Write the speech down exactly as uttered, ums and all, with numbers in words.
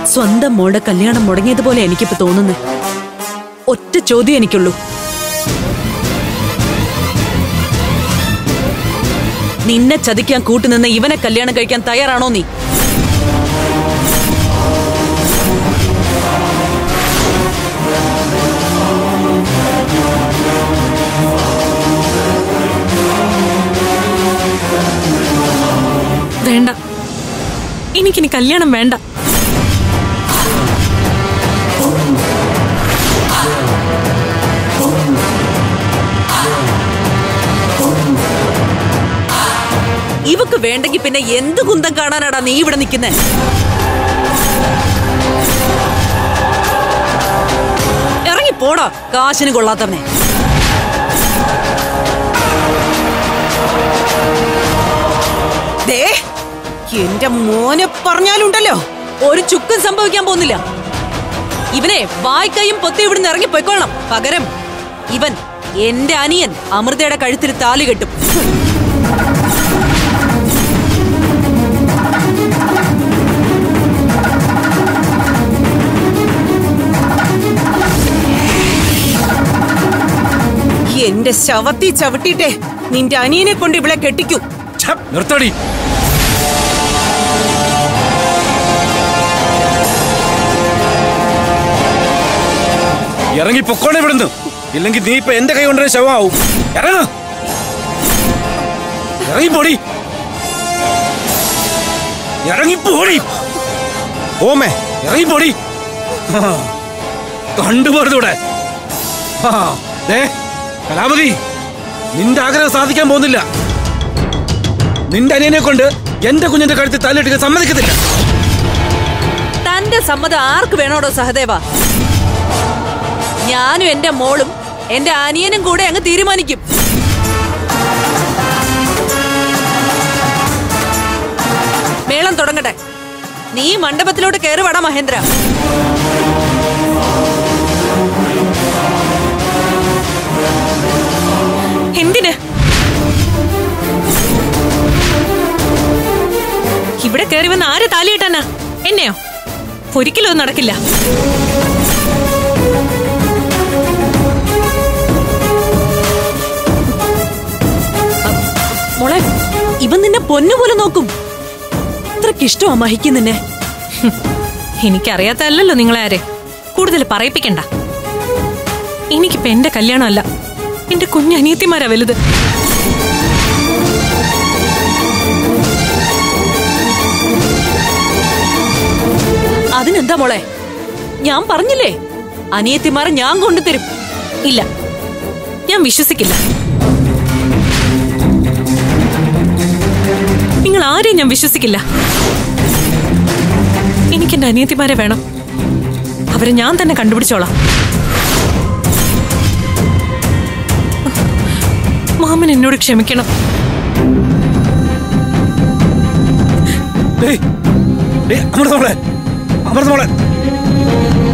സ്വന്തം മോളുടെ കല്യാണം മുടങ്ങിയതുപോലെ എനിക്കിപ്പോ തോന്നുന്നു. ഒറ്റ ചോദ്യം എനിക്കുള്ളൂ, നിന്നെ ചതിക്കാൻ കൂട്ടുനിന്ന് ഇവനെ കല്യാണം കഴിക്കാൻ തയ്യാറാണോ നീ? വേണ്ട, എനിക്കിനി കല്യാണം വേണ്ട. ഇവക്ക് വേണ്ടെങ്കിൽ പിന്നെ എന്ത് കുന്തം കാണാനാടാ നീ ഇവിടെ നിൽക്കുന്നേ? ഇറങ്ങി പോടാ കാശിന് കൊള്ളാത്തവനെ. ദേ, എന്റെ മോനെ പറഞ്ഞാലുണ്ടല്ലോ ഒരു ചുക്കും സംഭവിക്കാൻ പോകുന്നില്ല. ഇവനെ വായ്ക്കയും പൊത്തി ഇവിടുന്ന് ഇറങ്ങി പോയിക്കൊള്ളണം. പകരം ഇവൻ എന്റെ അനിയൻ അമൃതയുടെ കഴുത്തിൽ താലി കെട്ടും. എന്റെ ശവത്തി ചവിട്ടിട്ടെ നിന്റെ അനിയനെ കൊണ്ട് ഇവിടെ കെട്ടിക്കൂ. നിർത്തടി. ഇറങ്ങി പൊക്കോണേ ഇവിടുന്ന്, ഇല്ലെങ്കിൽ നീ ഇപ്പൊ എന്റെ കൈ കൊണ്ടുവരുന്ന ശവമാവും. ഇറങ്ങ, ഇറങ്ങിപ്പോടി, ഇറങ്ങിപ്പോടി. ഓമേ ഇറങ്ങിപ്പോടി. കണ്ടുപോരുന്നൂടെ. കലാപതി, നിന്റെ ആഗ്രഹം സാധിക്കാൻ പോകുന്നില്ല. നിന്റെ അനിയനെ കൊണ്ട് എന്റെ കുഞ്ഞിന്റെ കഴുത്തിൽ തല്ലിട്ട് സമ്മതിക്കത്തില്ല. തന്റെ സമ്മതം ആർക്ക് വേണോടോ സഹദേവ? ഞാനും എന്റെ മോളും എന്റെ അനിയനും കൂടെ അങ്ങ് തീരുമാനിക്കും. മേളം തുടങ്ങട്ടെ. നീ മണ്ഡപത്തിലോട്ട് കയറി വാടാ മഹേന്ദ്ര. എന്തിന് ഇവിടെ കയറി വന്ന് ആര് താലിയിട്ടാനാ? എന്നെയോ? ഒരിക്കലും ഒന്നും നടക്കില്ല. മോളെ, ഇവൻ നിന്നെ പൊന്നുപോലെ നോക്കും. അത്രക്ക് ഇഷ്ടമാ മഹിക്ക് നിന്നെ. എനിക്കറിയാത്തല്ലോ നിങ്ങളെ ആരെ. കൂടുതൽ പറയിപ്പിക്കണ്ട. എനിക്കിപ്പോ എന്റെ കല്യാണമല്ല, എന്റെ കുഞ്ഞനിയത്തിമാരാ വലുത്. അതിനെന്താ മോളെ, ഞാൻ പറഞ്ഞില്ലേ അനിയത്തിമാരെ ഞാൻ കൊണ്ടുതരും. ഇല്ല, ഞാൻ വിശ്വസിക്കില്ല. നിങ്ങൾ ആരെയും ഞാൻ വിശ്വസിക്കില്ല. എനിക്കെന്റെ അനിയത്തിമാരെ വേണം. അവരെ ഞാൻ തന്നെ കണ്ടുപിടിച്ചോളാം. മാമൻ എന്നോട് ക്ഷമിക്കണം. അമൃതമോളെ, അമൃതമോളെ.